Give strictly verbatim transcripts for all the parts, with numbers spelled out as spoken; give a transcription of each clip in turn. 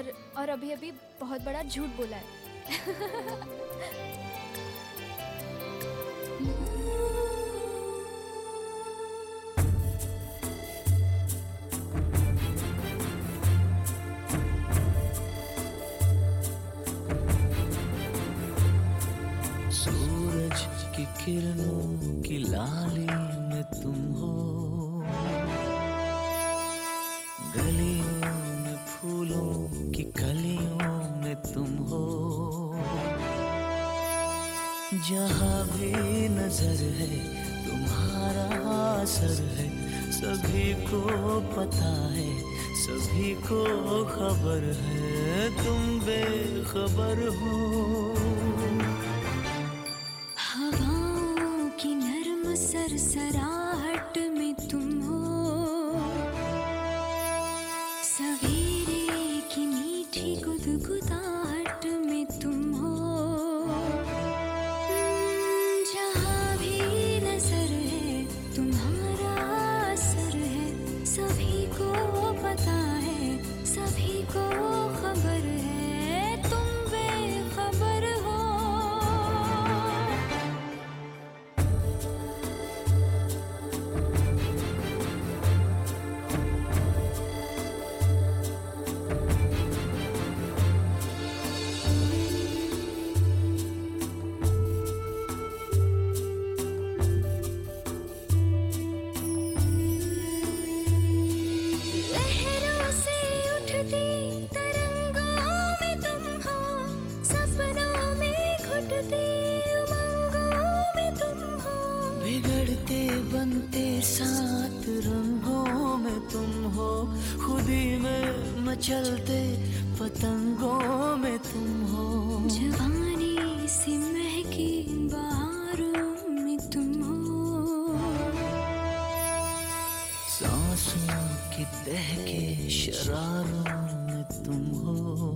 और और अभी अभी बहुत बड़ा झूठ बोला है। सूरज की किरणों की लाली में तुम हो, गलियों में फूलों की कलियों में तुम हो। जहाँ भी नजर है तुम्हारा असर है, सभी को पता है, सभी को खबर है, तुम बेखबर हो। हवाओं की नर्म सरसराहट में तुम हो, सवेरे की मीठी गुदगुदाहट में तुम हो। जहाँ भी नजर है तुम्हारा असर है, सभी को पता है, सभी को खबर है, तुम बेखबर हो। लहरों से उठती तरंगों में तुम हो, सपनों में घुटती उमंगों में तुम हो। बिगड़ते बनते सात रंगों में तुम हो, खुदी में मचलते पतंगों में तुम हो। जवानी से महकी बहारों में तुम हो, सांसों की दहके शरारों में तुम हो।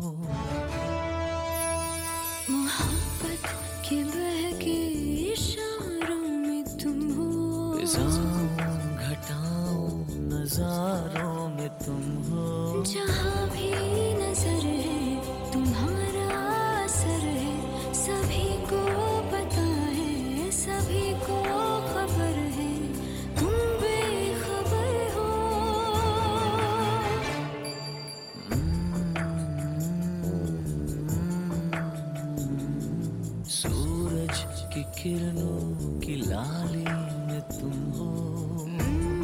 मोहब्बत के बहके इशारों में तुम हो। फिजाओं घटाओं नजारों में तुम हो। जहाँ भी नजर है तुम्हारा असर है, सभी को पता है, सभी को खबर है, तुम बेखबर हो। सूरज की किरणों की लाली में तुम हो,